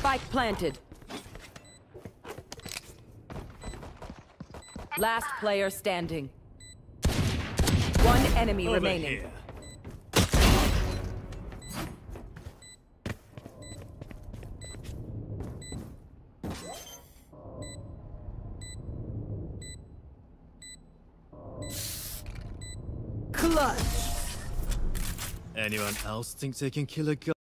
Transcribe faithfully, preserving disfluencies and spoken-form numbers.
Spike planted. Last player standing. One enemy Over remaining. here. Clutch. Anyone else think they can kill a guy?